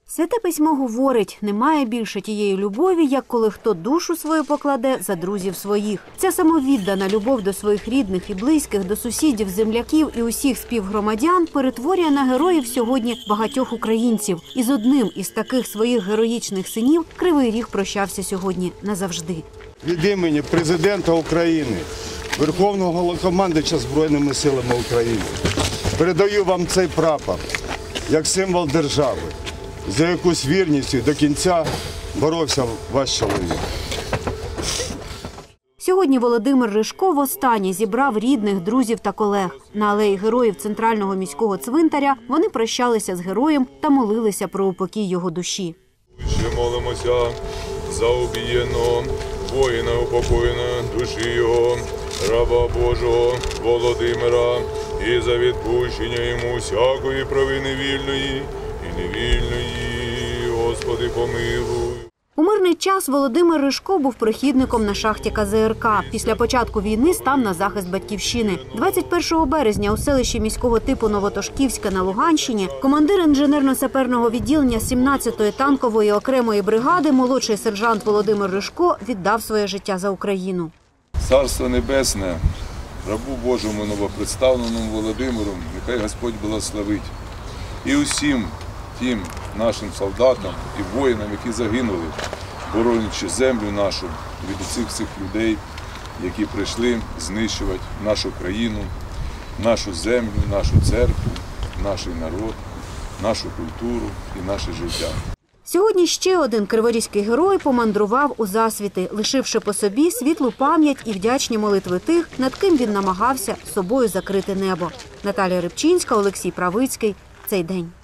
Святе письмо говорить, немає більше тієї любові, як коли хто душу свою покладе за друзів своїх. Ця самовіддана любов до своїх рідних і близьких, до сусідів, земляків і усіх співгромадян перетворює на героїв сьогодні багатьох українців. І з одним із таких своїх героїчних синів Кривий Ріг прощався сьогодні назавжди. Від імені Президента України, Верховного Головнокомандувача Збройними силами України передаю вам цей прапор як символ держави, за якусь вірністю до кінця боровся ваш чоловік. Сьогодні Володимир Ришко востаннє зібрав рідних, друзів та колег. На алеї Героїв Центрального міського цвинтаря вони прощалися з героєм та молилися про упокій його душі. Ще молимося за убієного воїна, упокоєної душі його, раба Божого Володимира, і за відпущення йому всякої провини вільної і невільної, Господи, помилуй. У мирний час Володимир Ришко був прохідником на шахті КЗРК. Після початку війни став на захист батьківщини. 21 березня у селищі міського типу Новотошківське на Луганщині командир інженерно-саперного відділення 17-ї танкової окремої бригади, молодший сержант Володимир Ришко, віддав своє життя за Україну. Царство Небесне, рабу Божому новопредставленому Володимиру, нехай Господь благословить. І усім тим нашим солдатам і воїнам, які загинули, боронячи землю нашу від усіх цих людей, які прийшли знищувати нашу країну, нашу землю, нашу церкву, наш народ, нашу культуру і наше життя. Сьогодні ще один криворізький герой помандрував у засвіти, лишивши по собі світлу пам'ять і вдячні молитви тих, над ким він намагався собою закрити небо. Наталія Рибчинська, Олексій Правицький. Цей день.